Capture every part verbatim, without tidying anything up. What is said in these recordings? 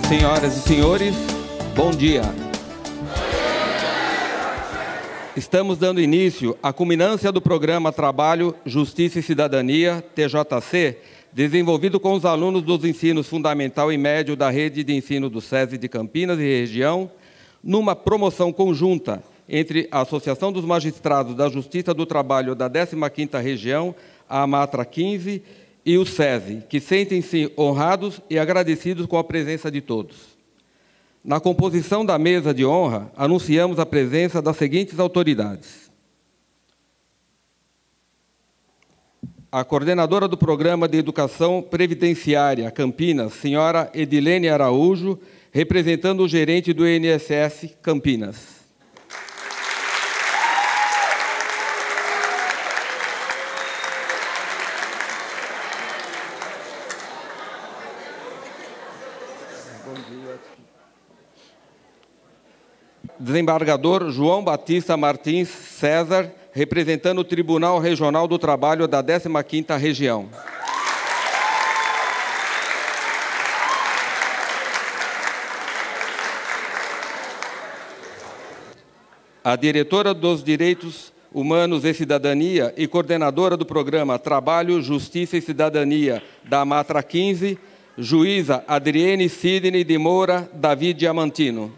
Senhoras e senhores, bom dia. Estamos dando início à culminância do programa Trabalho, Justiça e Cidadania, T J C, desenvolvido com os alunos dos ensinos fundamental e médio da rede de ensino do SESI de Campinas e região, numa promoção conjunta entre a Associação dos Magistrados da Justiça do Trabalho da décima quinta Região, a AMATRA quinze, e o SESI, que sentem-se honrados e agradecidos com a presença de todos. Na composição da mesa de honra, anunciamos a presença das seguintes autoridades. A coordenadora do Programa de Educação Previdenciária Campinas, senhora Edilene Araújo, representando o gerente do I N S S Campinas. Desembargador João Batista Martins César, representando o Tribunal Regional do Trabalho da décima quinta Região. A diretora dos Direitos Humanos e Cidadania e coordenadora do programa Trabalho, Justiça e Cidadania da AMATRA quinze, juíza Adriene Sidney de Moura David Diamantino.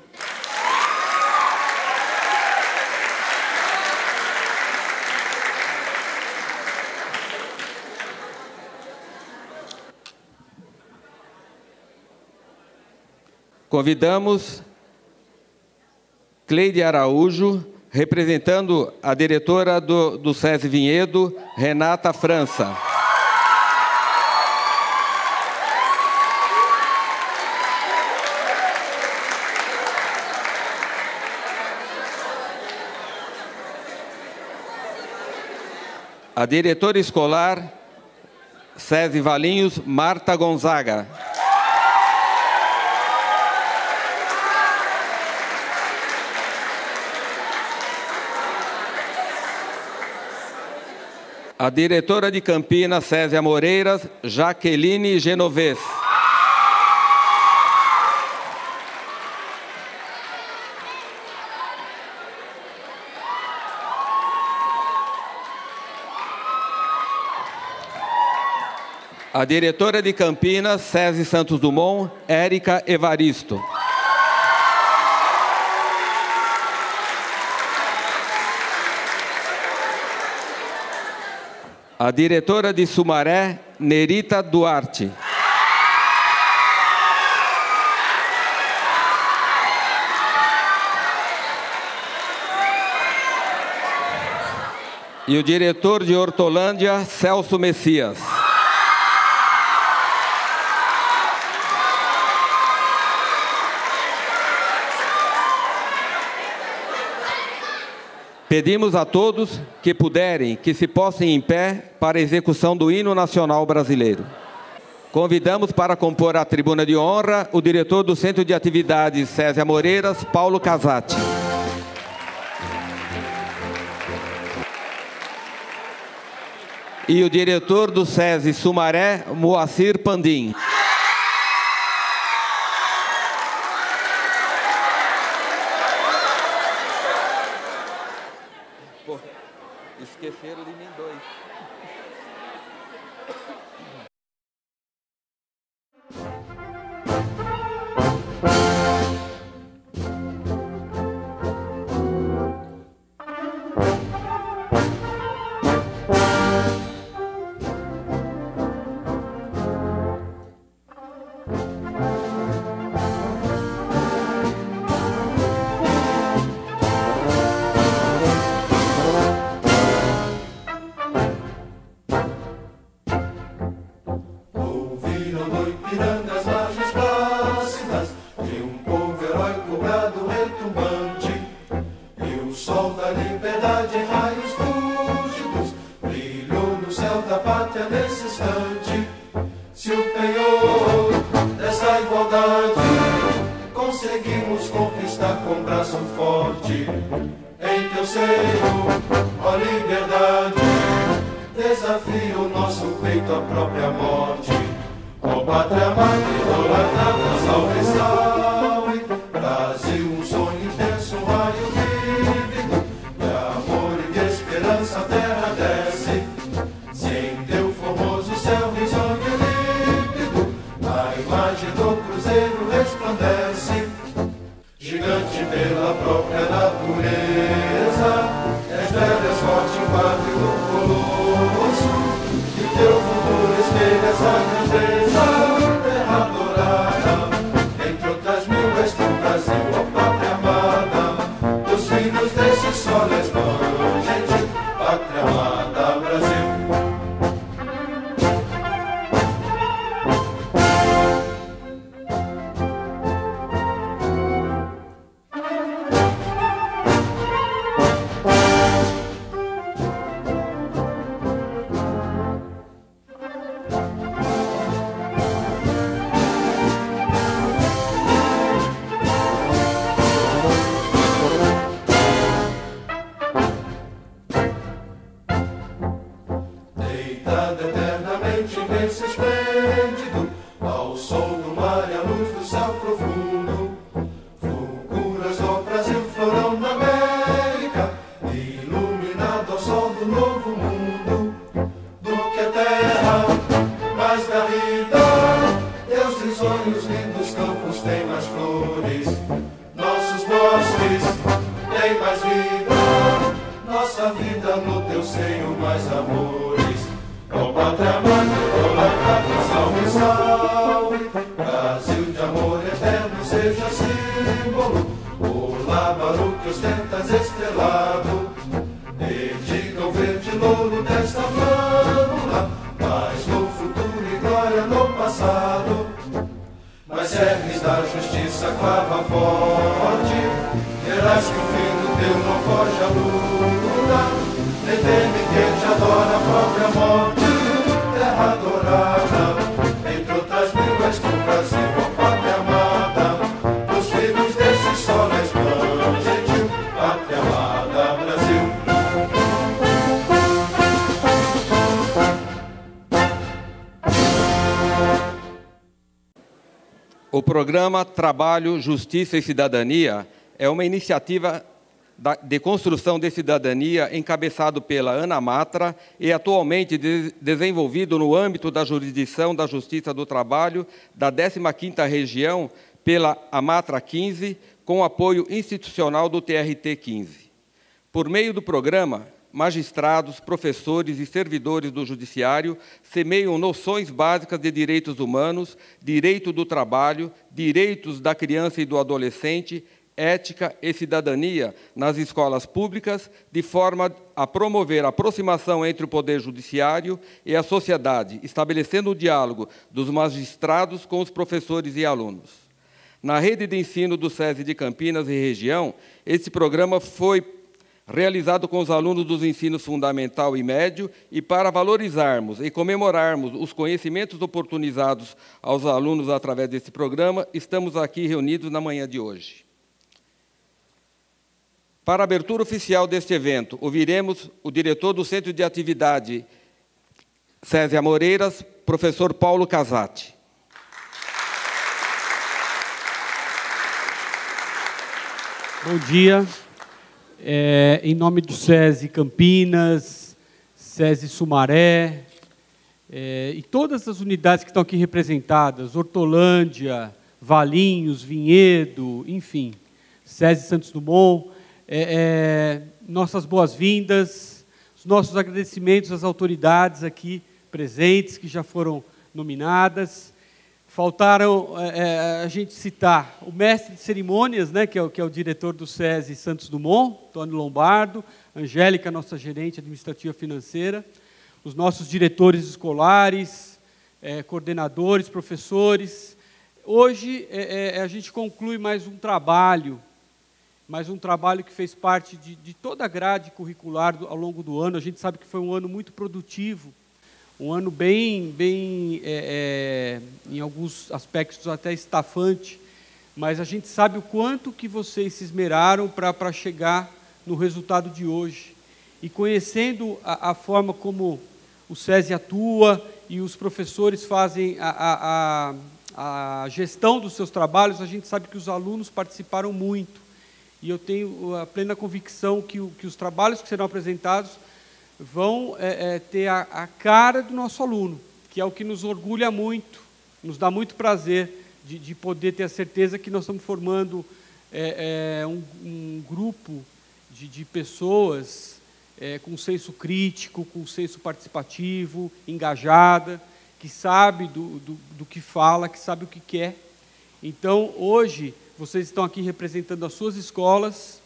Convidamos Cleide Araújo, representando a diretora do, do SESI Vinhedo, Renata França. A diretora escolar, SESI Valinhos, Marta Gonzaga. A diretora de Campinas, Césia Moreiras, Jaqueline Genovez. A diretora de Campinas, SESI Santos Dumont, Érica Evaristo. A diretora de Sumaré, Nerita Duarte. E o diretor de Hortolândia, Celso Messias. Pedimos a todos que puderem, que se possam em pé para a execução do hino nacional brasileiro. Convidamos para compor a tribuna de honra o diretor do Centro de Atividades Césia Moreiras, Paulo Casati. E o diretor do SESI Sumaré, Moacir Pandim. Esqueceram de mim dois. Desafio o nosso peito à própria morte. Oh, pátria amada, idolatrada, salve, salve. Brasil, um sonho intenso, um raio vívido, de amor e de esperança a terra desce. Se em teu formoso céu risonho límpido, a imagem do cruzeiro resplandece. Gigante pela própria natureza, és velho, és forte, quadro do colosso, e teu futuro espelha essa grandeza. Terra adorada, entre outras mil, és tu, Brasil, ó pátria amada, dos filhos desse sol és gente, pátria amada, Brasil. Deitado eternamente, imenso, esplêndido, ao sol do mar e à luz do céu profundo, fulguras do Brasil, florão da América, iluminado ao sol do novo mundo. Do que a terra mais garrida, teus risonhos lindos campos têm mais flores, nossos bosques têm mais vida, nossa vida no teu seio mais amores. Ó pátria amada, idolatrada, salve, salve. Brasil de amor eterno seja símbolo, o lábaro que ostentas estrelado, dedica o verde louro desta flâmula, paz no futuro e glória no passado. Mas serves da justiça clava forte, verás que o fim do teu não foge à luta, nem teme quem te adora a própria morte. Terra adorada, entre outras mil, és tu, Brasil, ó pátria amada, dos filhos desse sol resplandente, pátria amada, Brasil. O programa Trabalho, Justiça e Cidadania é uma iniciativa de construção de cidadania encabeçado pela Ana Matra e atualmente de desenvolvido no âmbito da jurisdição da Justiça do Trabalho da décima quinta Região pela Amatra quinze, com apoio institucional do T R T quinze. Por meio do programa, magistrados, professores e servidores do Judiciário semeiam noções básicas de direitos humanos, direito do trabalho, direitos da criança e do adolescente, ética e cidadania nas escolas públicas, de forma a promover a aproximação entre o Poder Judiciário e a sociedade, estabelecendo o diálogo dos magistrados com os professores e alunos. Na rede de ensino do SESI de Campinas e região, esse programa foi realizado com os alunos dos ensinos fundamental e médio, e para valorizarmos e comemorarmos os conhecimentos oportunizados aos alunos através desse programa, estamos aqui reunidos na manhã de hoje. Para a abertura oficial deste evento, ouviremos o diretor do Centro de Atividade SESI Amoreiras, professor Paulo Casati. Bom dia. É, em nome do SESI Campinas, SESI Sumaré, é, e todas as unidades que estão aqui representadas, Hortolândia, Valinhos, Vinhedo, enfim, SESI Santos Dumont, é, é, nossas boas-vindas, os nossos agradecimentos às autoridades aqui presentes, que já foram nominadas. Faltaram é, a gente citar o mestre de cerimônias, né, que, é o, que é o diretor do SESI Santos Dumont, Antônio Lombardo, Angélica, nossa gerente administrativa financeira, os nossos diretores escolares, é, coordenadores, professores. Hoje é, é, a gente conclui mais um trabalho, mais um trabalho que fez parte de, de toda a grade curricular do, ao longo do ano. A gente sabe que foi um ano muito produtivo, um ano bem, bem é, é, em alguns aspectos até estafante, mas a gente sabe o quanto que vocês se esmeraram para chegar no resultado de hoje. E conhecendo a, a forma como o SESI atua e os professores fazem a, a, a, a gestão dos seus trabalhos, a gente sabe que os alunos participaram muito. E eu tenho a plena convicção que, o, que os trabalhos que serão apresentados vão é, é, ter a, a cara do nosso aluno, que é o que nos orgulha muito, nos dá muito prazer de, de poder ter a certeza que nós estamos formando é, é, um, um grupo de, de pessoas é, com senso crítico, com senso participativo, engajada, que sabe do, do, do que fala, que sabe o que quer. Então, hoje, vocês estão aqui representando as suas escolas.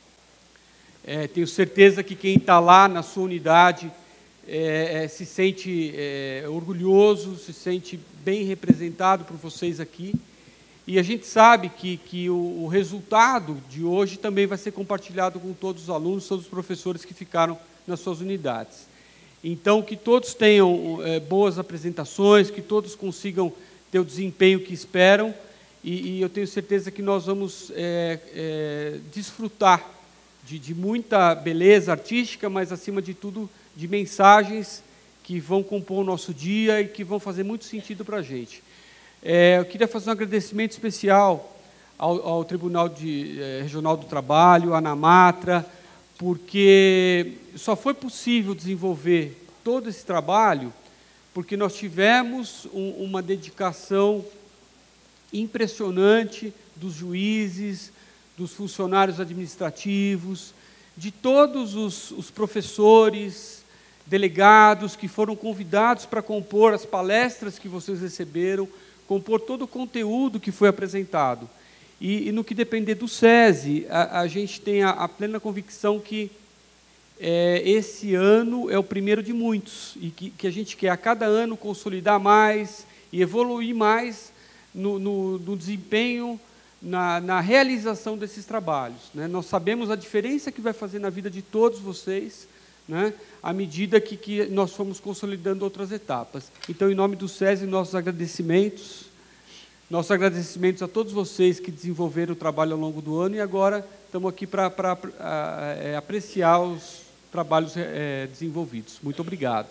É, tenho certeza que quem está lá na sua unidade é, é, se sente é, orgulhoso, se sente bem representado por vocês aqui. E a gente sabe que, que o, o resultado de hoje também vai ser compartilhado com todos os alunos, todos os professores que ficaram nas suas unidades. Então, que todos tenham é, boas apresentações, que todos consigam ter o desempenho que esperam, e, e eu tenho certeza que nós vamos é, é, desfrutar de, de muita beleza artística, mas, acima de tudo, de mensagens que vão compor o nosso dia e que vão fazer muito sentido para a gente. É, eu queria fazer um agradecimento especial ao, ao Tribunal de, eh, Regional do Trabalho, à ANAMATRA, porque só foi possível desenvolver todo esse trabalho porque nós tivemos um, uma dedicação impressionante dos juízes, dos funcionários administrativos, de todos os, os professores, delegados que foram convidados para compor as palestras que vocês receberam, compor todo o conteúdo que foi apresentado. E, e no que depender do SESI, a, a gente tem a, a plena convicção que é, esse ano é o primeiro de muitos, e que, que a gente quer a cada ano consolidar mais e evoluir mais no, no, no desempenho, na, na realização desses trabalhos, né? Nós sabemos a diferença que vai fazer na vida de todos vocês, né, à medida que, que nós fomos consolidando outras etapas. Então, em nome do SESI, nossos agradecimentos, nossos agradecimentos a todos vocês que desenvolveram o trabalho ao longo do ano, e agora estamos aqui para, para é, apreciar os trabalhos é, desenvolvidos. Muito obrigado.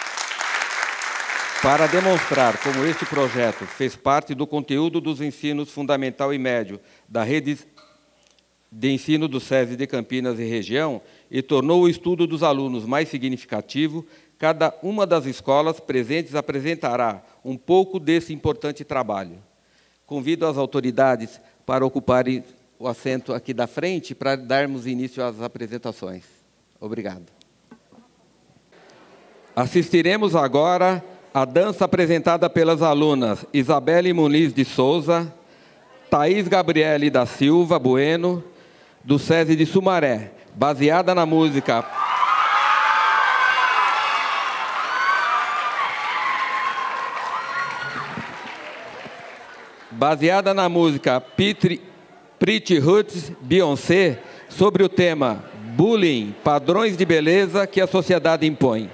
Para demonstrar como este projeto fez parte do conteúdo dos ensinos fundamental e médio da rede de ensino do SESI de Campinas e região e tornou o estudo dos alunos mais significativo, cada uma das escolas presentes apresentará um pouco desse importante trabalho. Convido as autoridades para ocuparem o assento aqui da frente para darmos início às apresentações. Obrigado. Assistiremos agora à dança apresentada pelas alunas Isabelle Muniz de Souza, Thaís Gabriele da Silva Bueno, do SESI de Sumaré, baseada na música baseada na música Pretty Roots Beyoncé, sobre o tema Bullying, padrões de beleza que a sociedade impõe.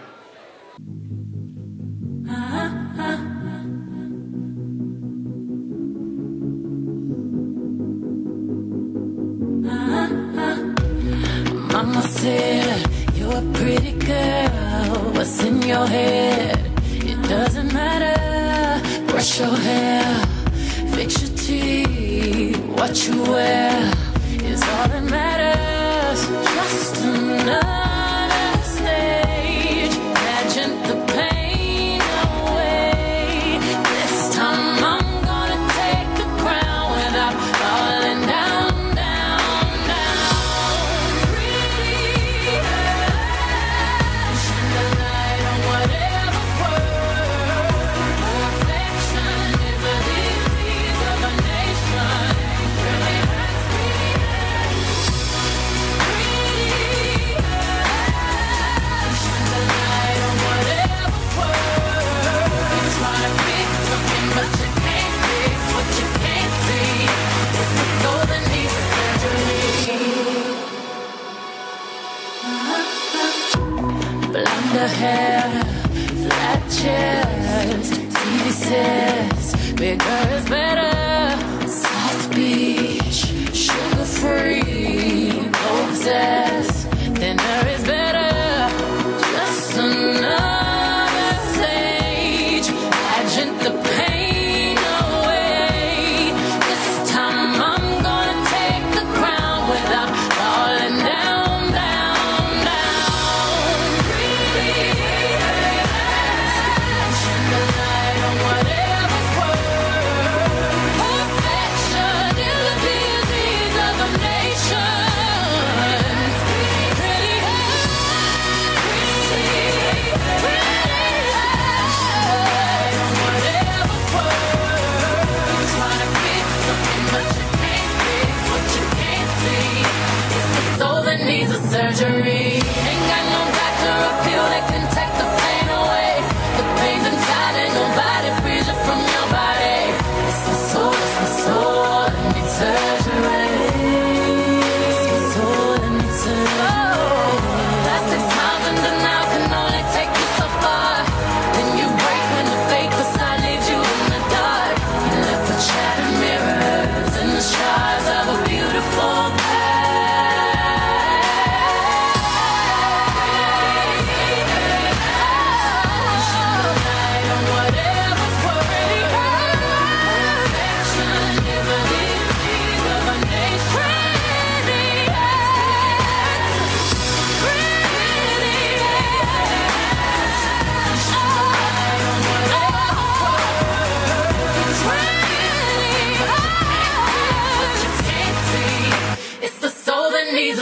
Mama said, you're a pretty girl, what's in your head? It doesn't matter, brush your hair, fix your teeth, what you wear is all that matters. Just another stage, pageant the pain away. This time I'm gonna take the crown without falling down. Blonde hair, flat chest, T V says bigger is better. South Beach, sugar free, no obsessed, thinner is better. Just another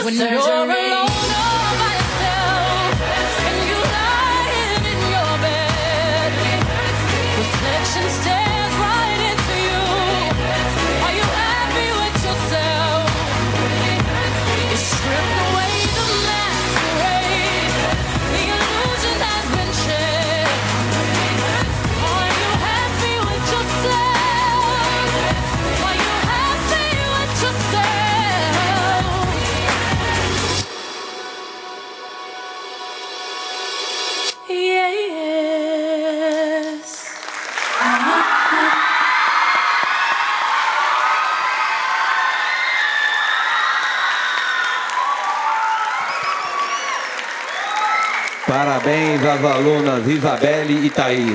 when you're alone all by yourself and you lying in your bed. Reflection stares right into you. Are you happy with yourself? You stripped away the masquerade. The illusion has been shed. Are you happy with yourself? Are you happy with yourself? Yes. Parabéns às alunas Isabelle e Thaís.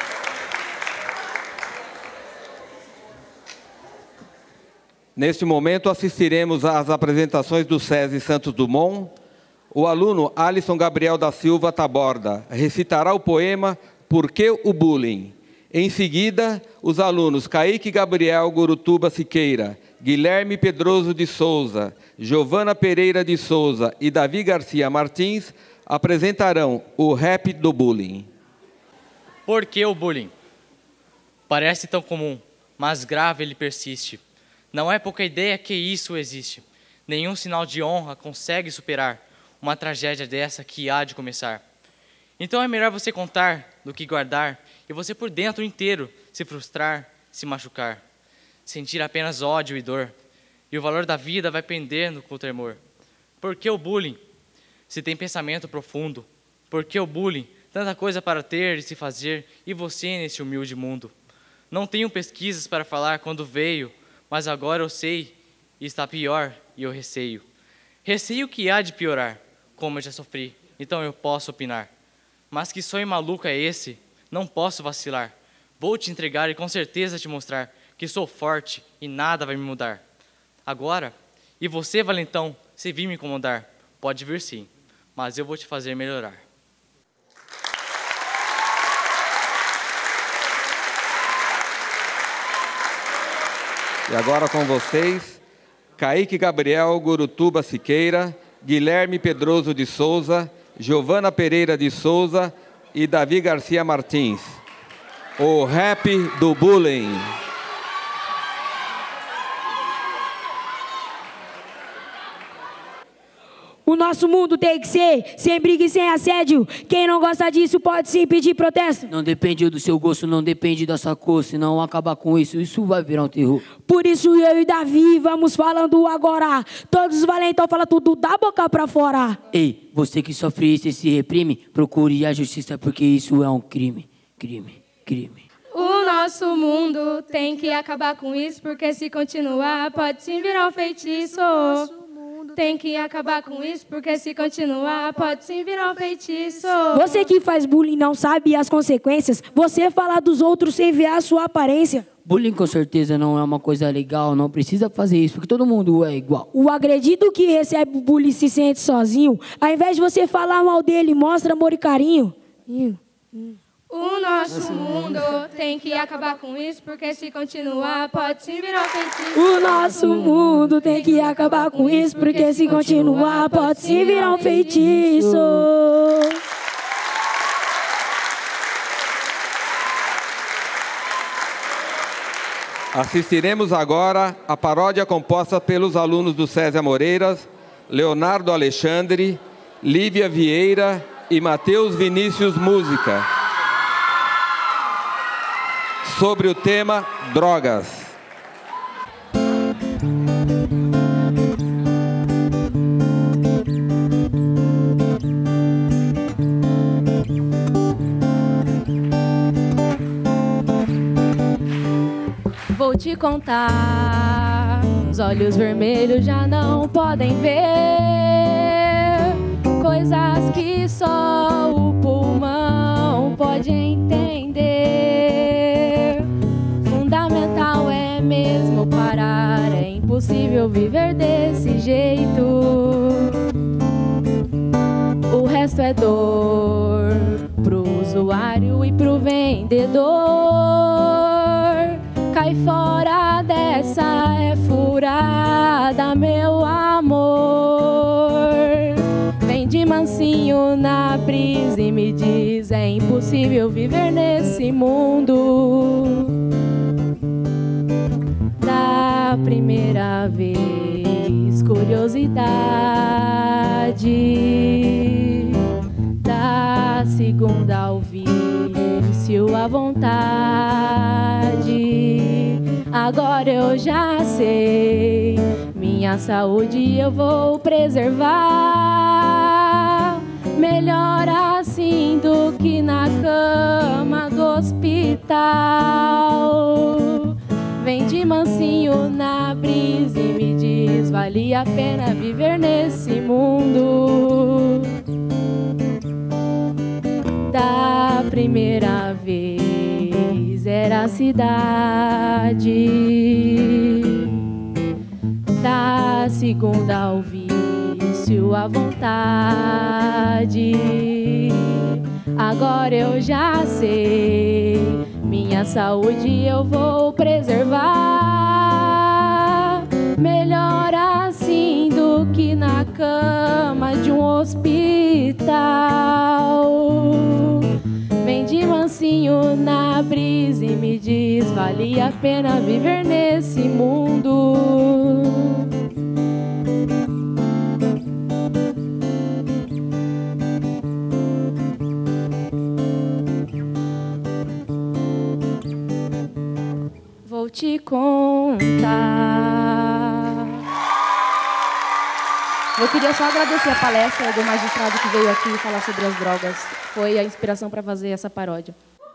Neste momento, assistiremos às apresentações do SESI Santos Dumont. O aluno Alisson Gabriel da Silva Taborda recitará o poema Por que o Bullying? Em seguida, os alunos Kaique Gabriel Gurutuba Siqueira, Guilherme Pedroso de Souza, Giovana Pereira de Souza e Davi Garcia Martins apresentarão o rap do bullying. Por que o bullying? Parece tão comum, mas grave ele persiste. Não é pouca ideia que isso existe. Nenhum sinal de honra consegue superar uma tragédia dessa que há de começar. Então é melhor você contar do que guardar e você por dentro inteiro se frustrar, se machucar. Sentir apenas ódio e dor. E o valor da vida vai pendendo com o temor. Por que o bullying? Se tem pensamento profundo, por que o bullying? Tanta coisa para ter e se fazer, e você nesse humilde mundo. Não tenho pesquisas para falar quando veio, mas agora eu sei, e está pior, e eu receio. Receio que há de piorar, como eu já sofri, então eu posso opinar. Mas que sonho maluco é esse? Não posso vacilar. Vou te entregar e com certeza te mostrar que sou forte e nada vai me mudar. Agora, e você, valentão, se vir me incomodar, pode vir sim. Mas eu vou te fazer melhorar. E agora com vocês, Kaique Gabriel Gurutuba Siqueira, Guilherme Pedroso de Souza, Giovana Pereira de Souza e Davi Garcia Martins. O rap do bullying. O nosso mundo tem que ser sem briga e sem assédio. Quem não gosta disso pode sim pedir protesto. Não depende do seu gosto, não depende da sua cor. Se não acabar com isso, isso vai virar um terror. Por isso eu e Davi vamos falando agora. Todos os valentão falam tudo da boca pra fora. Ei, você que sofre isso e se reprime, procure a justiça porque isso é um crime. Crime, crime. O nosso mundo tem que acabar com isso, porque se continuar pode sim virar um feitiço. Tem que acabar com isso, porque se continuar pode sim virar um feitiço. Você que faz bullying não sabe as consequências. Você fala dos outros sem ver a sua aparência. Bullying com certeza não é uma coisa legal, não precisa fazer isso, porque todo mundo é igual. O agredido que recebe o bullying se sente sozinho. Ao invés de você falar mal dele, mostra amor e carinho. O nosso mundo tem que acabar com isso, porque se continuar pode sim virar um feitiço. O nosso mundo tem que acabar com isso, porque se continuar pode sim virar um feitiço. Assistiremos agora a paródia composta pelos alunos do César Moreiras, Leonardo Alexandre, Lívia Vieira e Matheus Vinícius Música, sobre o tema drogas. Vou te contar, os olhos vermelhos já não podem ver coisas que só o pulmão pode entender. Fundamental é mesmo parar, é impossível viver desse jeito. O resto é dor pro usuário e pro vendedor. Cai fora dessa, é furada, meu amor. mansinho na brisa e me diz: é impossível viver nesse mundo. Da primeira vez, curiosidade. Da segunda, ao vício, a vontade. Agora eu já sei, minha saúde eu vou preservar. Melhor assim do que na cama do hospital. Vem de mansinho na brisa e me diz: vale a pena viver nesse mundo. Da primeira vez era a cidade. Da segunda, ao vício, a vontade. Agora eu já sei, minha saúde eu vou preservar. Melhor assim do que na cama de um hospital. Vem de mansinho na brisa e me diz: vale a pena viver nesse mundo. Vou te contar. Eu queria só agradecer a palestra do magistrado que veio aqui falar sobre as drogas. Foi a inspiração para fazer essa paródia.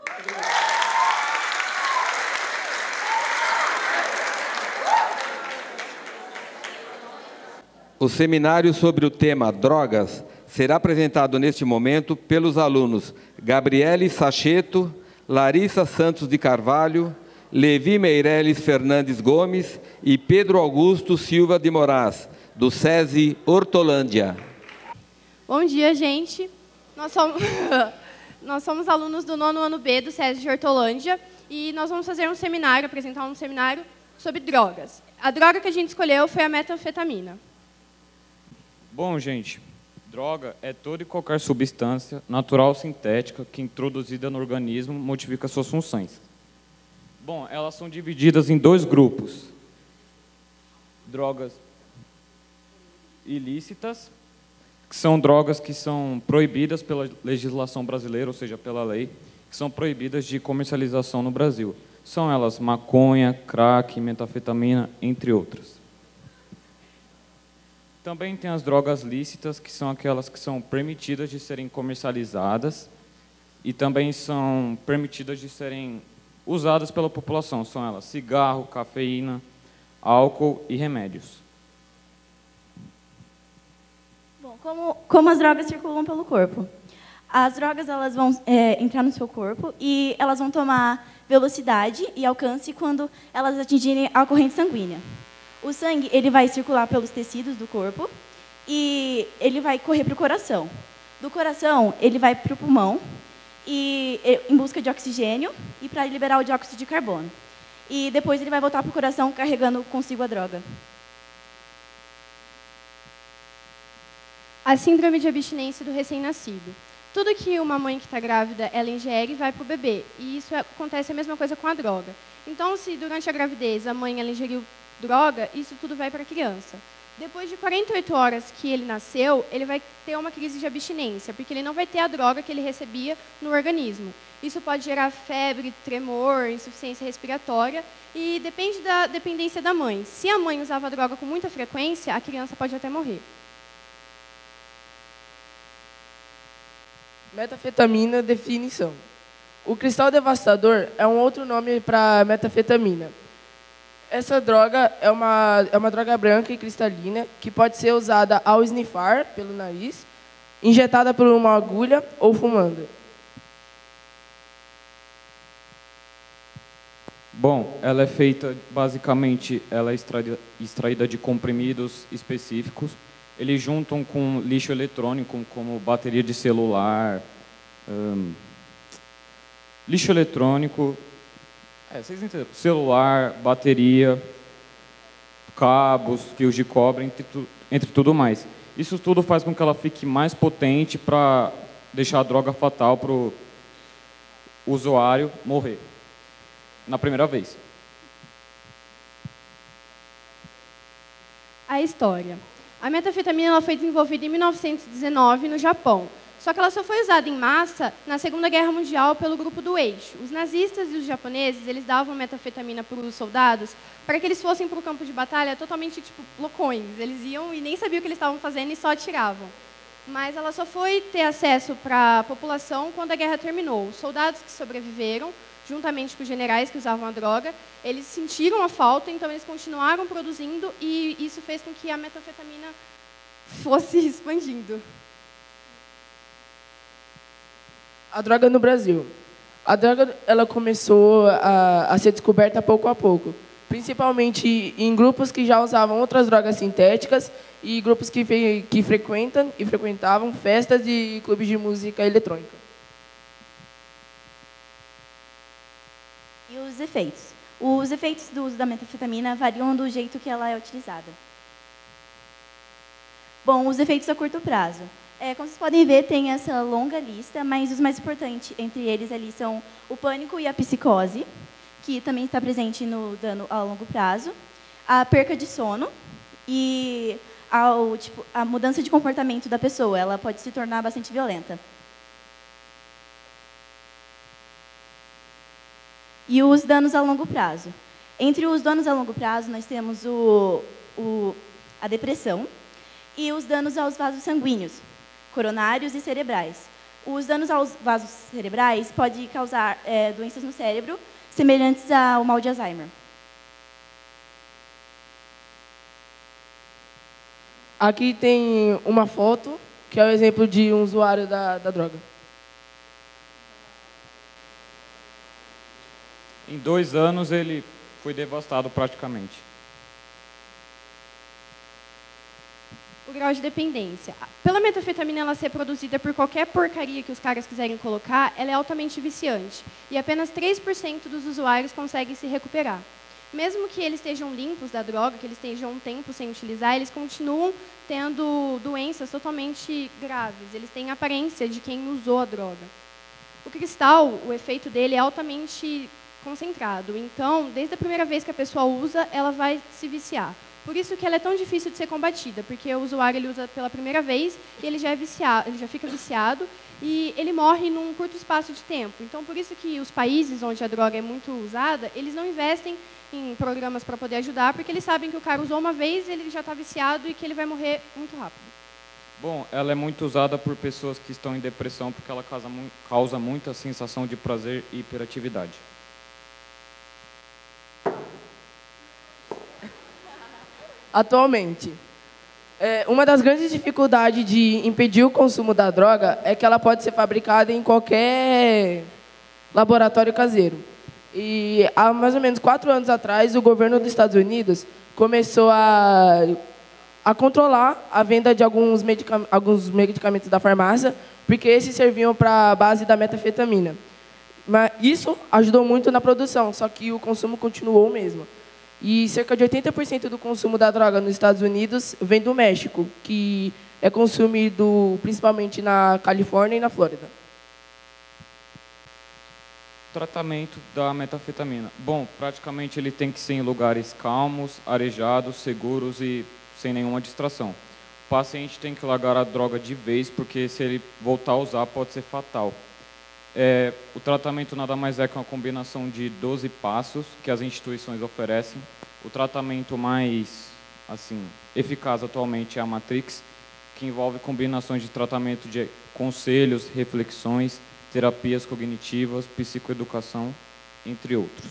O seminário sobre o tema drogas será apresentado neste momento pelos alunos Gabriele Sacheto, Larissa Santos de Carvalho, Levi Meireles Fernandes Gomes e Pedro Augusto Silva de Moraes, do SESI Hortolândia. Bom dia, gente. Nós somos, nós somos alunos do nono ano B do SESI de Hortolândia e nós vamos fazer um seminário, apresentar um seminário sobre drogas. A droga que a gente escolheu foi a metanfetamina. Bom, gente, droga é toda e qualquer substância natural ou sintética que, introduzida no organismo, modifica suas funções. Bom, elas são divididas em dois grupos. Drogas ilícitas, que são drogas que são proibidas pela legislação brasileira, ou seja, pela lei, que são proibidas de comercialização no Brasil. São elas maconha, crack, metanfetamina, entre outras. Também tem as drogas lícitas, que são aquelas que são permitidas de serem comercializadas e também são permitidas de serem usadas pela população. São elas cigarro, cafeína, álcool e remédios. Bom, como, como as drogas circulam pelo corpo? As drogas elas vão é, entrar no seu corpo e elas vão tomar velocidade e alcance quando elas atingirem a corrente sanguínea. O sangue ele vai circular pelos tecidos do corpo e ele vai correr para o coração. Do coração, ele vai para o pulmão e, em busca de oxigênio e para liberar o dióxido de carbono. E depois ele vai voltar para o coração carregando consigo a droga. A síndrome de abstinência do recém-nascido. Tudo que uma mãe que está grávida ela ingere vai para o bebê. E isso é, acontece a mesma coisa com a droga. Então, se durante a gravidez a mãe ela ingeriu droga, isso tudo vai para a criança. Depois de quarenta e oito horas que ele nasceu, ele vai ter uma crise de abstinência, porque ele não vai ter a droga que ele recebia no organismo. Isso pode gerar febre, tremor, insuficiência respiratória e depende da dependência da mãe. Se a mãe usava a droga com muita frequência, a criança pode até morrer. Metanfetamina, definição. O cristal devastador é um outro nome para metanfetamina. Essa droga é uma, é uma droga branca e cristalina que pode ser usada ao esnifar pelo nariz, injetada por uma agulha ou fumando. Bom, ela é feita, basicamente, ela é extraída, extraída de comprimidos específicos. Eles juntam com lixo eletrônico, como bateria de celular, hum, lixo eletrônico, é, vocês entenderam, celular, bateria, cabos, fios de cobre, entre, tu, entre tudo mais. Isso tudo faz com que ela fique mais potente para deixar a droga fatal para o usuário morrer na primeira vez. A história. A metanfetamina ela foi desenvolvida em mil novecentos e dezenove no Japão. Só que ela só foi usada em massa na Segunda Guerra Mundial pelo grupo do Eixo. Os nazistas e os japoneses, eles davam metanfetamina para os soldados para que eles fossem para o campo de batalha totalmente tipo loucões. Eles iam e nem sabiam o que eles estavam fazendo e só atiravam. Mas ela só foi ter acesso para a população quando a guerra terminou. Os soldados que sobreviveram, juntamente com os generais que usavam a droga, eles sentiram a falta, então eles continuaram produzindo e isso fez com que a metanfetamina fosse expandindo. A droga no Brasil. A droga ela começou a, a ser descoberta pouco a pouco, principalmente em grupos que já usavam outras drogas sintéticas e grupos que, fe, que frequentam e frequentavam festas e clubes de música eletrônica. E os efeitos? Os efeitos do uso da metanfetamina variam do jeito que ela é utilizada. Bom, os efeitos a curto prazo. É, como vocês podem ver, tem essa longa lista, mas os mais importantes entre eles ali são o pânico e a psicose, que também está presente no dano a longo prazo, a perca de sono e ao, tipo, a mudança de comportamento da pessoa. Ela pode se tornar bastante violenta. E os danos a longo prazo. Entre os danos a longo prazo, nós temos o, o, a depressão e os danos aos vasos sanguíneos, coronários e cerebrais. Os danos aos vasos cerebrais podem causar é, doenças no cérebro, semelhantes ao mal de Alzheimer. Aqui tem uma foto, que é o exemplo de um usuário da, da droga. Em dois anos, ele foi devastado praticamente. O grau de dependência. Pela metanfetamina ela ser produzida por qualquer porcaria que os caras quiserem colocar, ela é altamente viciante. E apenas três por cento dos usuários conseguem se recuperar. Mesmo que eles estejam limpos da droga, que eles estejam um tempo sem utilizar, eles continuam tendo doenças totalmente graves. Eles têm a aparência de quem usou a droga. O cristal, o efeito dele é altamente concentrado. Então, desde a primeira vez que a pessoa usa, ela vai se viciar. Por isso que ela é tão difícil de ser combatida, porque o usuário ele usa pela primeira vez e ele já, é viciado, ele já fica viciado e ele morre num curto espaço de tempo. Então, por isso que os países onde a droga é muito usada, eles não investem em programas para poder ajudar, porque eles sabem que o cara usou uma vez, ele já está viciado e que ele vai morrer muito rápido. Bom, ela é muito usada por pessoas que estão em depressão, porque ela causa, mu causa muita sensação de prazer e hiperatividade. Atualmente, é, uma das grandes dificuldades de impedir o consumo da droga é que ela pode ser fabricada em qualquer laboratório caseiro. E há mais ou menos quatro anos atrás, o governo dos Estados Unidos começou a, a controlar a venda de alguns, medicam alguns medicamentos da farmácia, porque esses serviam para a base da metanfetamina. Mas isso ajudou muito na produção, só que o consumo continuou o mesmo. E cerca de oitenta por cento do consumo da droga nos Estados Unidos vem do México, que é consumido principalmente na Califórnia e na Flórida. Tratamento da metanfetamina. Bom, praticamente ele tem que ser em lugares calmos, arejados, seguros e sem nenhuma distração. O paciente tem que largar a droga de vez, porque se ele voltar a usar pode ser fatal. É, o tratamento nada mais é que uma combinação de doze passos que as instituições oferecem. O tratamento mais assim, eficaz atualmente é a Matrix, que envolve combinações de tratamento de conselhos, reflexões, terapias cognitivas, psicoeducação, entre outros.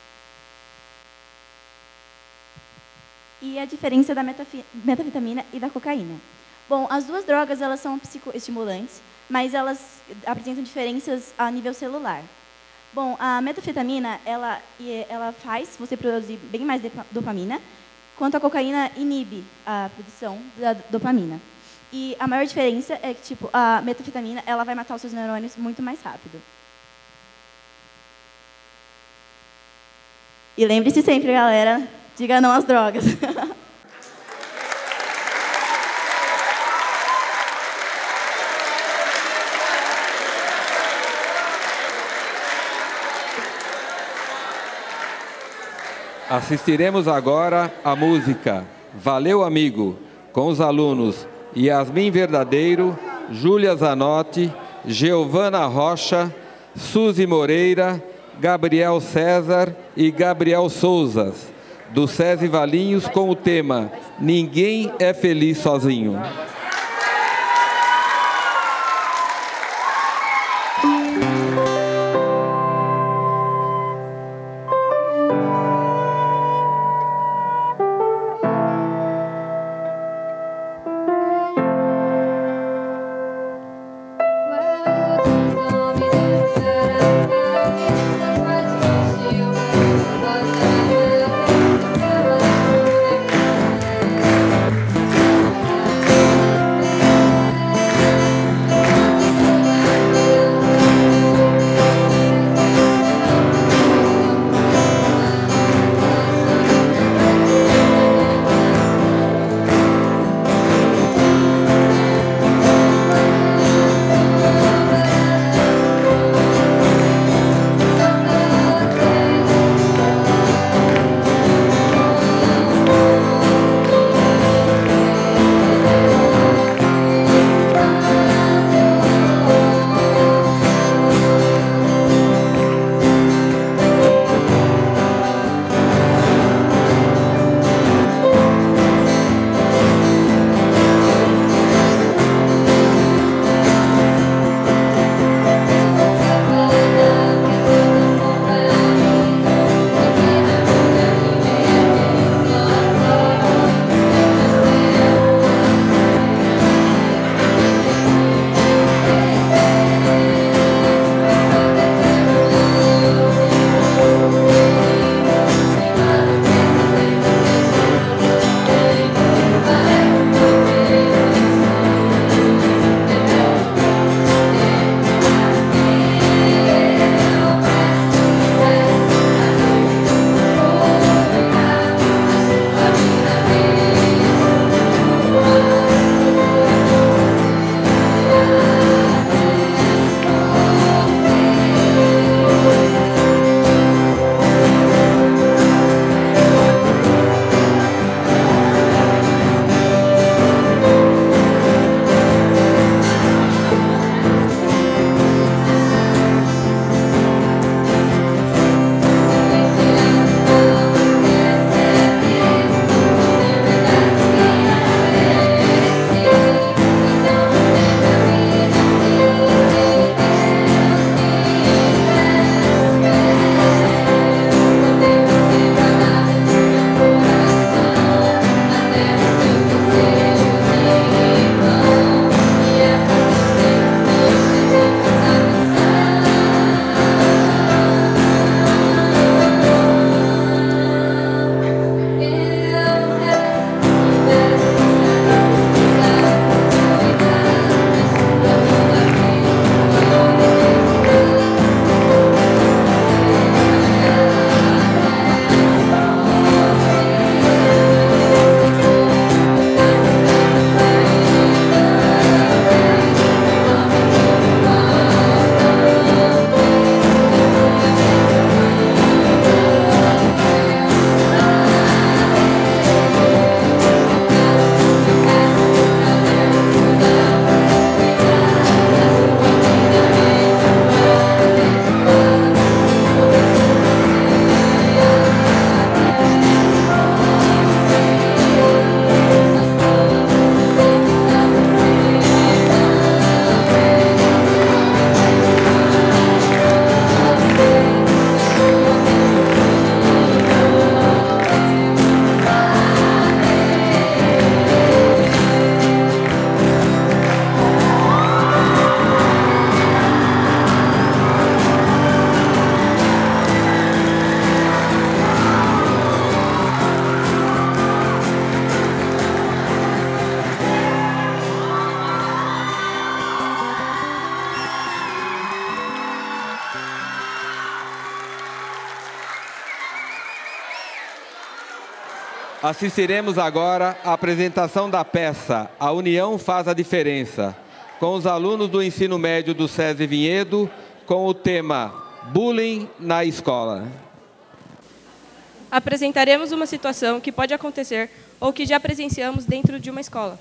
E a diferença da metanfetamina e da cocaína? Bom, as duas drogas elas são psicoestimulantes, mas elas apresentam diferenças a nível celular. Bom, a metanfetamina, ela, ela faz você produzir bem mais dopamina, enquanto a cocaína inibe a produção da dopamina. E a maior diferença é que, tipo, a metanfetamina, ela vai matar os seus neurônios muito mais rápido. E lembre-se sempre, galera, diga não às drogas. Assistiremos agora a música Valeu Amigo, com os alunos Yasmin Verdadeiro, Júlia Zanotti, Giovana Rocha, Suzy Moreira, Gabriel César e Gabriel Souzas, do SESI Valinhos, com o tema Ninguém é Feliz Sozinho. Assistiremos agora à apresentação da peça A União Faz a Diferença, com os alunos do ensino médio do SESI Vinhedo, com o tema Bullying na Escola. apresentaremos uma situação que pode acontecer ou que já presenciamos dentro de uma escola.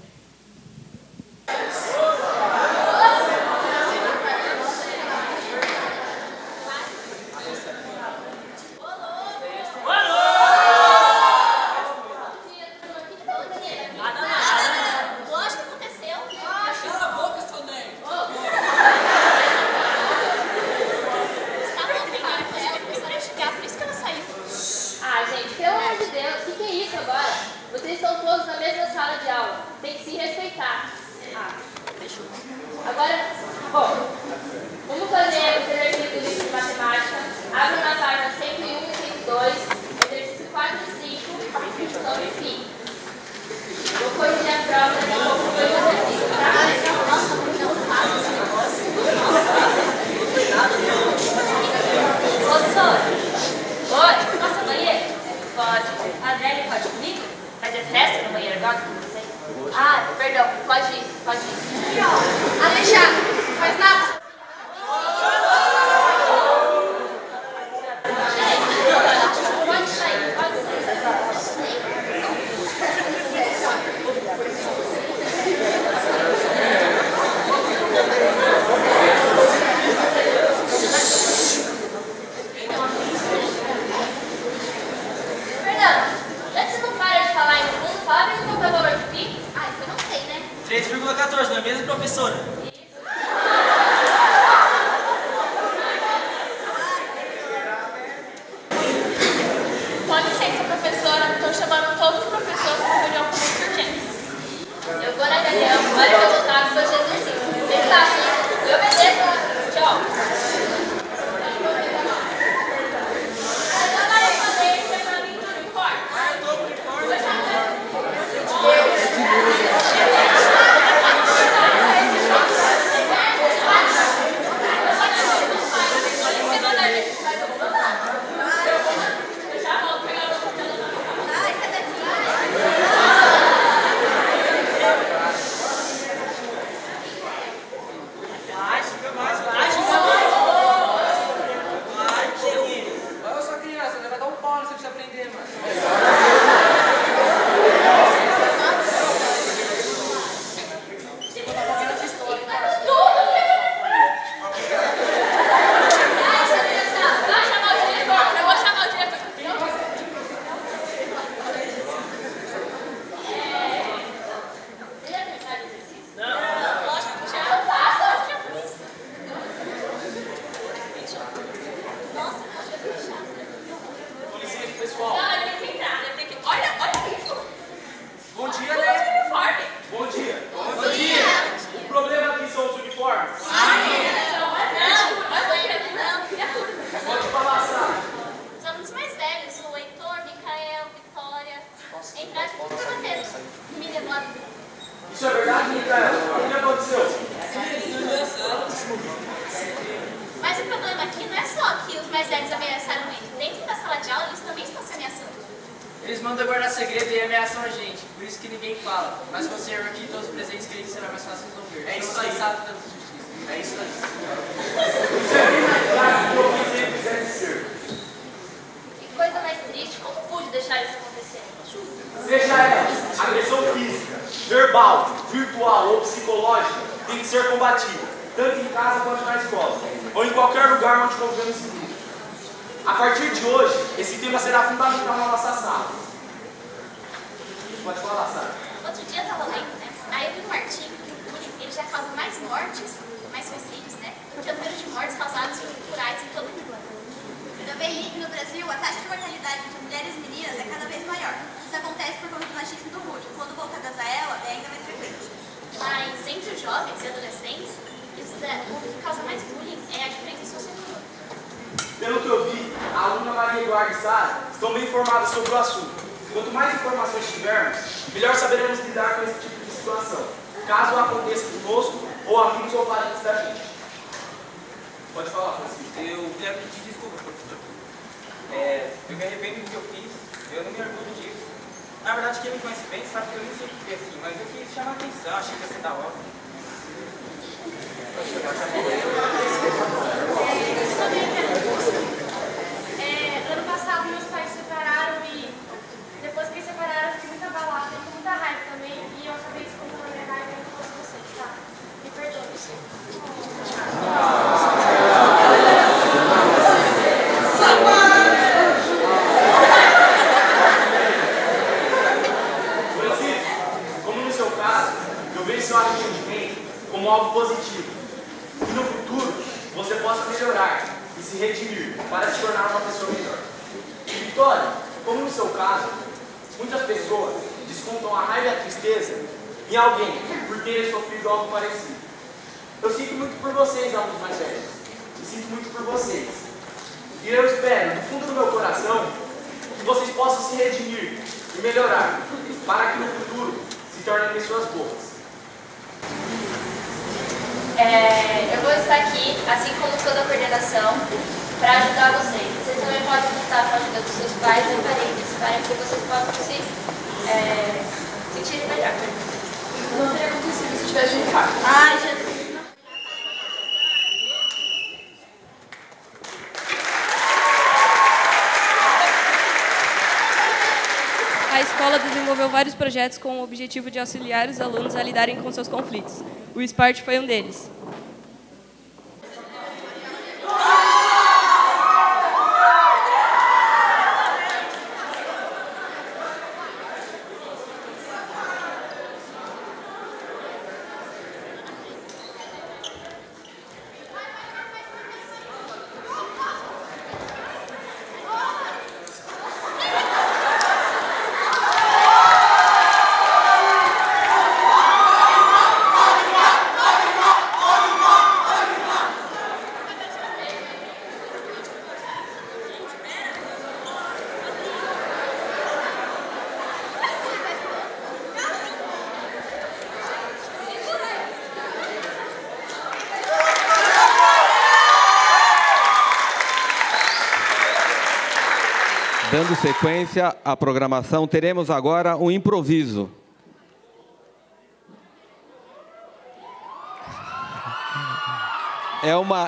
Isso é verdade, Micaela? O que aconteceu? Mas o problema aqui não é só que os mais velhos ameaçaram ele. Dentro da sala de aula, eles também estão se ameaçando. Eles mandam guardar segredo e ameaçam a gente, por isso que ninguém fala. Mas com o senhor aqui e todos os presentes, creio que será mais fácil resolver. É isso aí. É isso aí. Isso é bem mais claro do que eu pensei que quisesse ser. Que coisa mais triste. Como pude deixar isso acontecer? Seja ela agressão física, verbal, virtual ou psicológica, tem que ser combatida, tanto em casa quanto na escola, ou em qualquer lugar onde convivemos em grupo. A partir de hoje, esse tema será fundamental na nossa sala. Pode falar, Sara. Outro dia eu estava lendo, né? Aí eu vi um artigo que o bullying ele já causa mais mortes, mais suicídios, né? Porque o número de mortes causadas por AIDS em todo o mundo. Também li que no Brasil a taxa de mortalidade entre mulheres e meninas é cada vez maior. Isso acontece por conta do machismo e do bullying. Quando voltadas a ela, é ainda mais frequente. Mas entre os jovens e adolescentes, isso é, o que causa mais bullying é a diferença socioeconômica. Pelo que eu vi, a aluna Maria Eduarda e Sara estão bem informadas sobre o assunto. Quanto mais informações tivermos, melhor saberemos lidar com esse tipo de situação, caso aconteça conosco, ou amigos ou parentes da gente. Pode falar, Francisco. Eu quero pedir desculpa, professor. É, eu me arrependo do que eu fiz, eu não me orgulho disso. Na verdade, quem me conhece bem sabe que eu nem sempre fui assim, mas eu quis chamar a atenção, achei que ia ser da hora. É, ano passado, meus pais se separaram possa melhorar e se redimir para se tornar uma pessoa melhor. Vitória, como no seu caso, muitas pessoas descontam a raiva e a tristeza em alguém por terem sofrido algo parecido. Eu sinto muito por vocês, alunos mais velhos. Eu sinto muito por vocês. E eu espero, no fundo do meu coração, que vocês possam se redimir e melhorar, para que no futuro se tornem pessoas boas. É, eu vou estar aqui, assim como toda a coordenação, para ajudar vocês. Vocês também podem contar com a ajuda dos seus pais e parentes, para que vocês possam se é, sentir melhor. Não teria acontecido se tivesse de fato. Ai, Jesus. A escola desenvolveu vários projetos com o objetivo de auxiliar os alunos a lidarem com seus conflitos. O SPART foi um deles. Dando sequência à programação, teremos agora um improviso. É uma...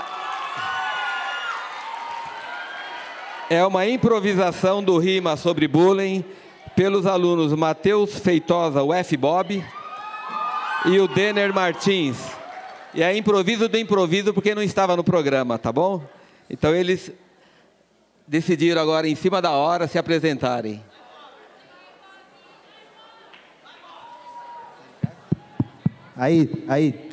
É uma improvisação do Rima sobre Bullying pelos alunos Matheus Feitosa, o F-Bob, e o Denner Martins. E é improviso do improviso porque não estava no programa, tá bom? Então eles decidiram agora, em cima da hora, se apresentarem. Aí, aí.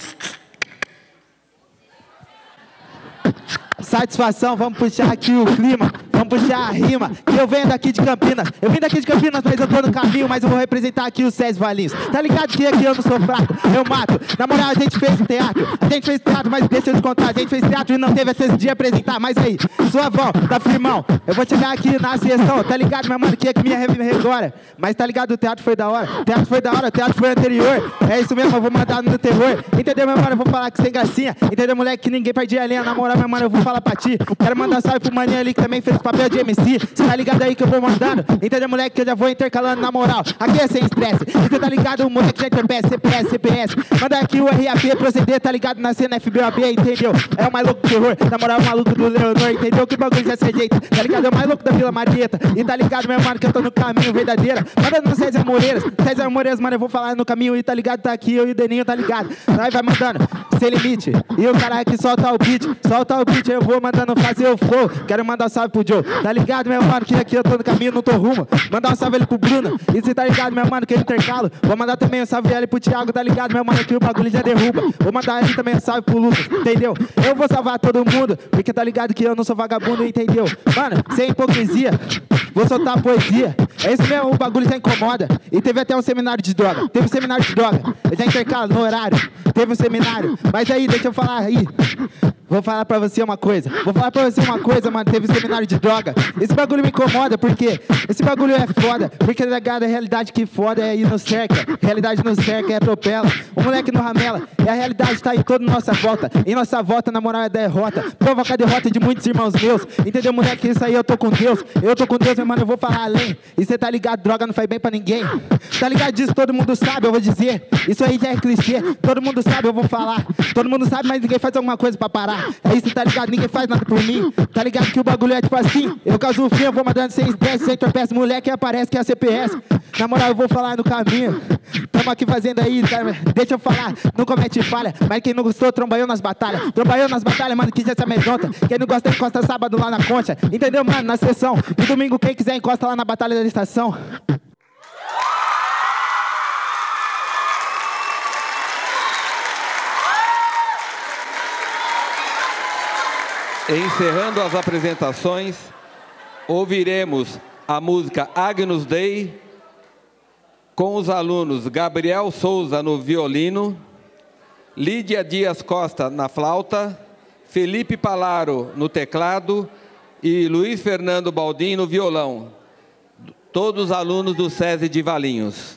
Satisfação, vamos puxar aqui o clima, vamos puxar a rima. Que eu venho daqui de Campinas, eu vim daqui de Campinas, mas eu tô no caminho, mas eu vou representar aqui o César Valinhos. Tá ligado que aqui eu não sou fraco, eu mato. Na moral, a gente fez teatro, a gente fez teatro, mas deixa eu te contar, a gente fez teatro e não teve esse dia apresentar. Mas aí, suavão, tá firmão, eu vou chegar aqui na sessão, tá ligado, meu mano, que é que minha agora. Mas tá ligado, o teatro foi da hora, o teatro foi da hora, o teatro foi anterior. É isso mesmo, eu vou mandar no terror. Entendeu, meu mano, eu vou falar que sem gracinha. Entendeu, moleque, que ninguém perdia a linha. Na moral, meu mano, eu vou falar pra ti. Quero mandar salve pro maninho ali que também fez papel de M C. Cê tá ligado aí que eu vou mandando. Entendeu, moleque, que eu já vou intercalando na moral. Aqui é sem estresse. E cê tá ligado, o moleque já interpeça, C P S, C P S. Manda aqui o R A P proceder, tá ligado na cena F B O B, entendeu? É o mais louco do terror. Na moral, o maluco do Leonor, entendeu? Que bagulho já se ajeita. Tá ligado? É o mais louco da Vila Marieta. E tá ligado, meu mano, que eu tô no caminho verdadeiro. Manda no César Moreiras. César Moreiras, mano, eu vou falar no caminho. E tá ligado, tá aqui, eu e o Deninho, tá ligado? Nós vai mandando, sem limite. E o cara que solta o beat, solta o beat, eu vou mandando fazer o flow. Quero mandar um salve pro Joe. Tá ligado, meu mano, que aqui eu tô no caminho, não tô rumo. Mandar um salve ali pro Bruno. E cê tá ligado, meu mano, que eu intercalo. Vou mandar também um salve ali pro Thiago, tá ligado, meu mano, que o bagulho já derruba. Vou mandar ali também um salve pro Lucas, entendeu? Eu vou salvar todo mundo, porque tá ligado que eu não sou vagabundo, entendeu? Mano, sem hipocrisia, vou soltar poesia. É isso mesmo, o bagulho já incomoda. E teve até um seminário de droga. Teve um seminário de droga. Eu já intercalo no horário. Teve um seminário. Mas aí, deixa eu falar aí. Vou falar pra você uma coisa. Vou falar pra você uma coisa, mano. Teve um seminário de droga. Esse bagulho me incomoda, porque esse bagulho é foda. Porque, ligado, a realidade que foda é ir no cerca. Realidade no cerca é atropela. O moleque no ramela. E a realidade tá em toda nossa volta. Em nossa volta, na moral, é derrota. Provoca a derrota de muitos irmãos meus. Entendeu, moleque? Isso aí eu tô com Deus. Eu tô com Deus, meu mano, eu vou falar além. E cê tá ligado, droga não faz bem pra ninguém. Tá ligado disso, todo mundo sabe, eu vou dizer. Isso aí já é clichê. Todo mundo sabe, eu vou falar. Todo mundo sabe, mas ninguém faz alguma coisa pra parar. É isso, tá ligado? Ninguém faz nada por mim. Tá ligado que o bagulho é tipo assim. Eu causo o fim, eu vou mandando sem estresse, sem tropeço. Moleque aparece que é a C P S. Na moral, eu vou falar no caminho. Tamo aqui fazendo aí, cara. Deixa eu falar, não comete falha. Mas quem não gostou, trombaiou nas batalhas. Trombaiou nas batalhas, mano, que já se amedronta. Quem não gosta, encosta sábado lá na concha. Entendeu, mano? Na sessão. E domingo, quem quiser, encosta lá na batalha da estação. Encerrando as apresentações, ouviremos a música Agnus Dei, com os alunos Gabriel Souza no violino, Lídia Dias Costa na flauta, Felipe Palaro no teclado e Luiz Fernando Baldin no violão. Todos alunos do SESI de Valinhos.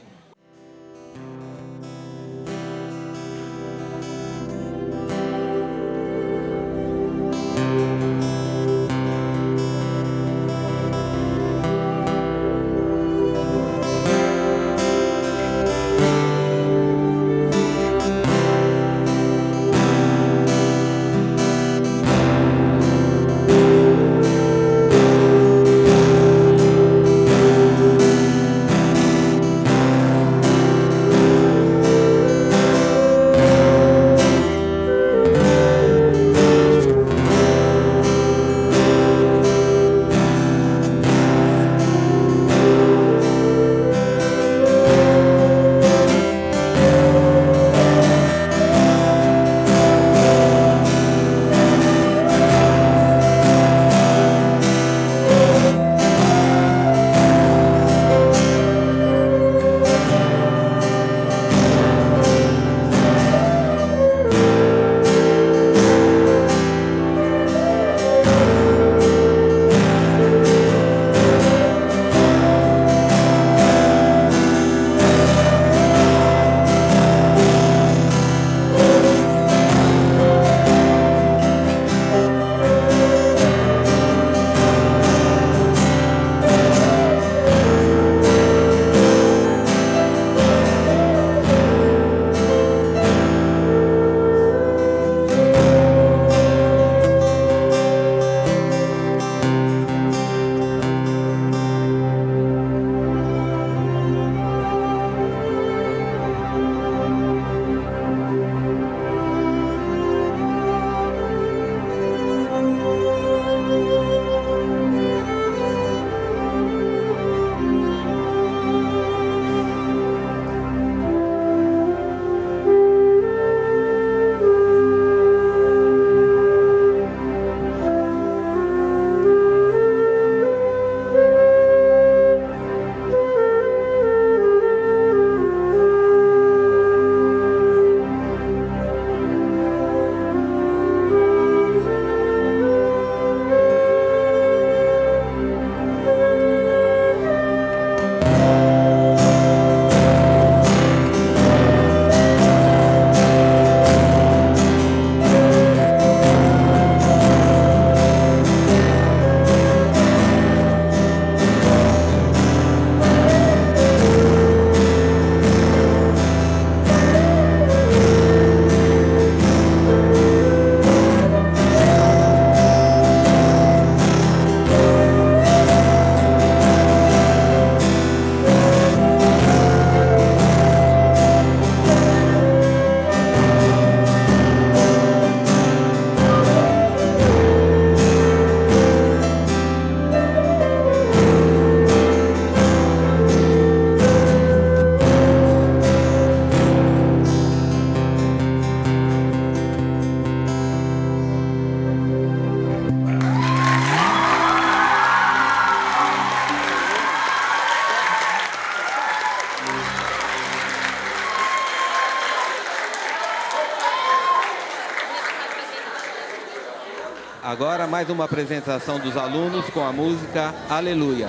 Agora mais uma apresentação dos alunos com a música Aleluia.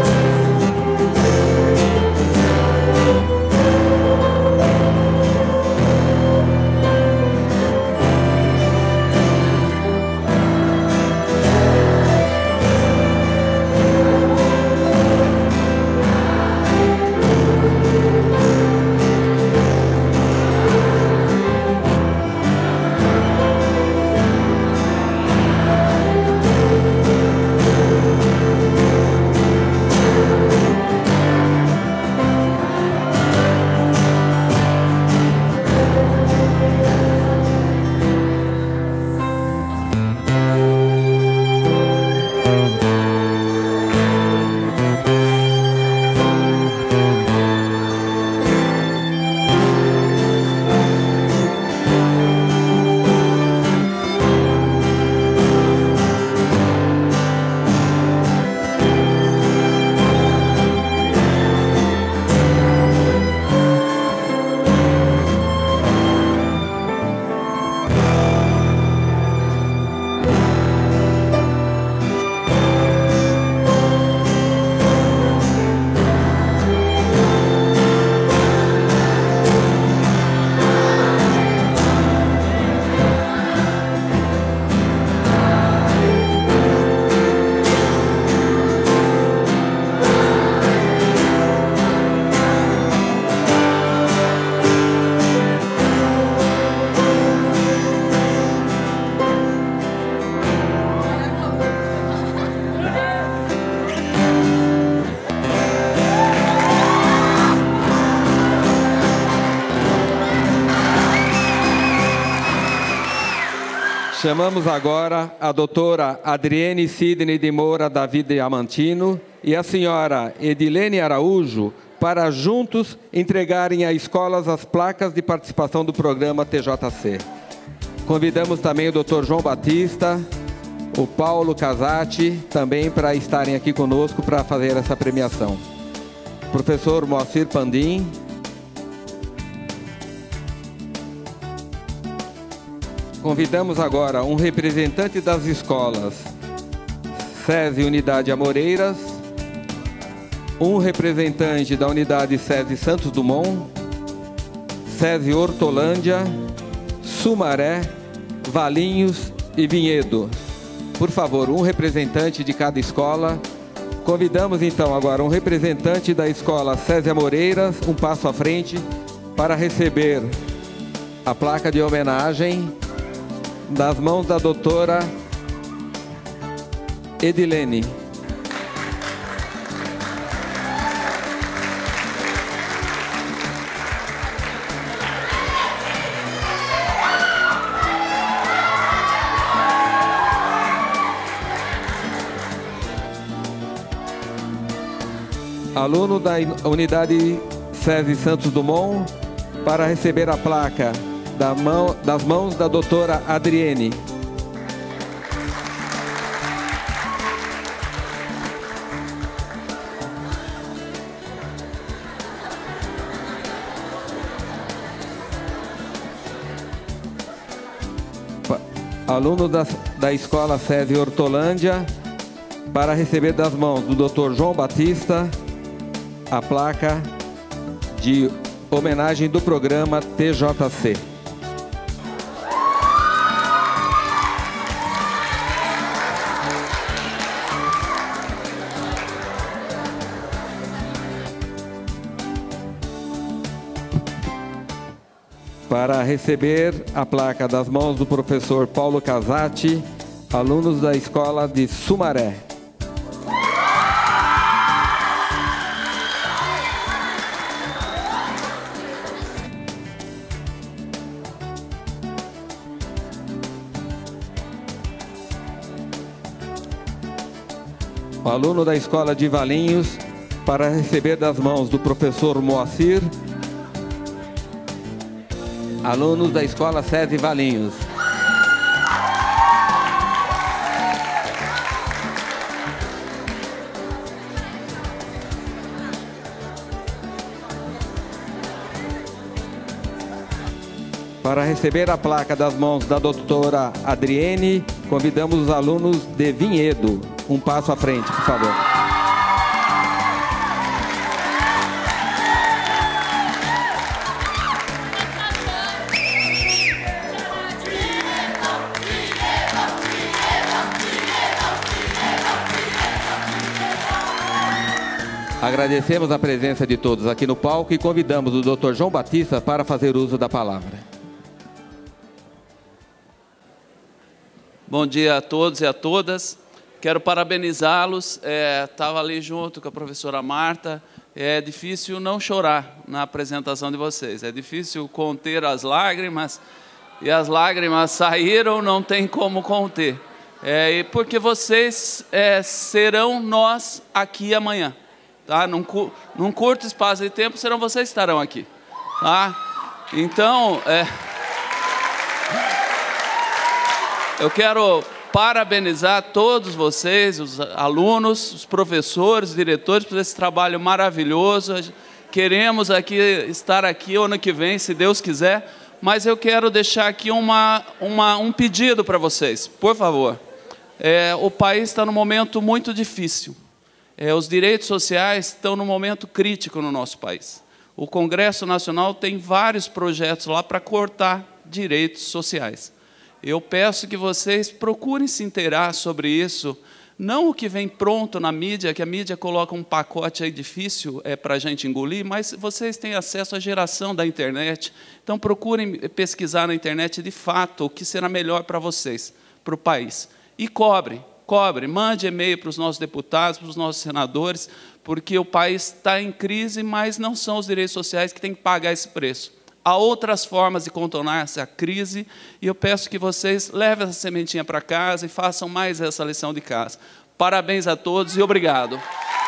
Aleluia. Chamamos agora a doutora Adriene Sidney de Moura Davi Diamantino e a senhora Edilene Araújo para juntos entregarem a escolas as placas de participação do programa T J C. Convidamos também o doutor João Batista, o Paulo Casati, também para estarem aqui conosco para fazer essa premiação. Professor Moacir Pandim. Convidamos agora um representante das escolas SESI Unidade Amoreiras, um representante da Unidade SESI Santos Dumont, SESI Hortolândia, Sumaré, Valinhos e Vinhedo. Por favor, um representante de cada escola. Convidamos então agora um representante da escola SESI Amoreiras, um passo à frente, para receber a placa de homenagem das mãos da doutora Edilene. Aluno da Unidade SESI Santos Dumont, para receber a placa da mão, das mãos da doutora Adriene. Aluno da, da Escola SESI Hortolândia, para receber das mãos do doutor João Batista a placa de homenagem do programa T J C. Para receber a placa das mãos do professor Paulo Casati, alunos da Escola de Sumaré. O aluno da Escola de Valinhos, para receber das mãos do professor Moacir, alunos da Escola SESI Valinhos. Para receber a placa das mãos da doutora Adriene, convidamos os alunos de Vinhedo. Um passo à frente, por favor. Agradecemos a presença de todos aqui no palco e convidamos o doutor João Batista para fazer uso da palavra. Bom dia a todos e a todas. Quero parabenizá-los. Estava é, ali junto com a professora Marta. É difícil não chorar na apresentação de vocês. É difícil conter as lágrimas. E as lágrimas saíram, não tem como conter. É, porque vocês é, serão nós aqui amanhã. Tá? Num, num curto espaço de tempo, serão vocês que estarão aqui. Tá? Então, é, eu quero parabenizar todos vocês, os alunos, os professores, os diretores, por esse trabalho maravilhoso. Queremos aqui estar aqui ano que vem, se Deus quiser, mas eu quero deixar aqui uma, uma, um pedido para vocês, por favor. É, o país está num momento muito difícil. É, os direitos sociais estão num momento crítico no nosso país. O Congresso Nacional tem vários projetos lá para cortar direitos sociais. Eu peço que vocês procurem se inteirar sobre isso, não o que vem pronto na mídia, que a mídia coloca um pacote aí difícil é, para a gente engolir, mas vocês têm acesso à geração da internet, então procurem pesquisar na internet de fato o que será melhor para vocês, para o país. E cobrem, cobrem, mande e-mail para os nossos deputados, para os nossos senadores, porque o país está em crise, mas não são os direitos sociais que têm que pagar esse preço. há outras formas de contornar essa crise, e eu peço que vocês levem essa sementinha para casa e façam mais essa lição de casa. Parabéns a todos e obrigado.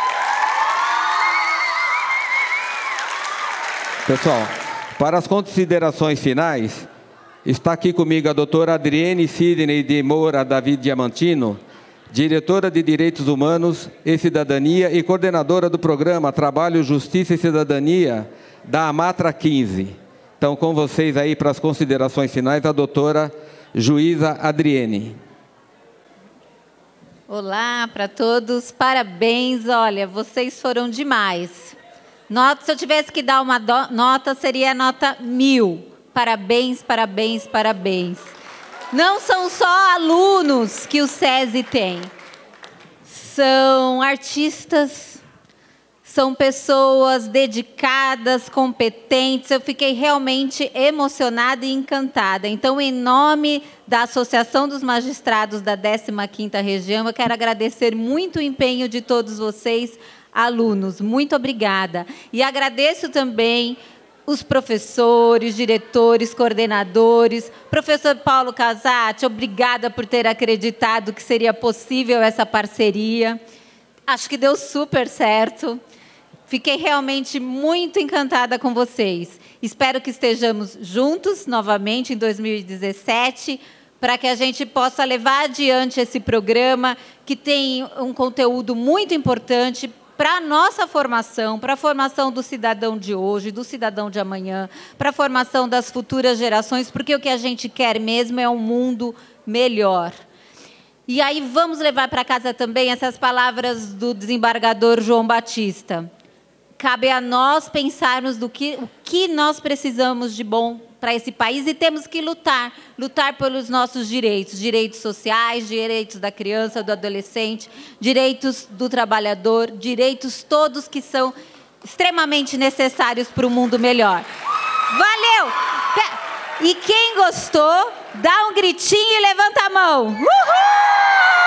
Pessoal, para as considerações finais, está aqui comigo a doutora Adriene Sidney de Moura David Diamantino, diretora de Direitos Humanos e Cidadania e coordenadora do programa Trabalho, Justiça e Cidadania da Amatra quinze. Então, com vocês aí para as considerações finais, a doutora Juíza Adriene. Olá para todos, parabéns, olha, vocês foram demais. Nota, se eu tivesse que dar uma do, nota, seria a nota mil. Parabéns, parabéns, parabéns. Não são só alunos que o SESI tem. São artistas, são pessoas dedicadas, competentes. Eu fiquei realmente emocionada e encantada. Então, em nome da Associação dos Magistrados da décima quinta Região, eu quero agradecer muito o empenho de todos vocês, alunos. Muito obrigada. E agradeço também os professores, diretores, coordenadores. Professor Paulo Casati, obrigada por ter acreditado que seria possível essa parceria. Acho que deu super certo. Fiquei realmente muito encantada com vocês. Espero que estejamos juntos novamente em dois mil e dezessete, para que a gente possa levar adiante esse programa, que tem um conteúdo muito importante para a nossa formação, para a formação do cidadão de hoje, do cidadão de amanhã, para a formação das futuras gerações, porque o que a gente quer mesmo é um mundo melhor. E aí vamos levar para casa também essas palavras do desembargador João Batista. Cabe a nós pensarmos do que, o que nós precisamos de bom para esse país e temos que lutar, lutar pelos nossos direitos, direitos sociais, direitos da criança, do adolescente, direitos do trabalhador, direitos todos que são extremamente necessários para um mundo melhor. Valeu! E quem gostou, dá um gritinho e levanta a mão. Uhul!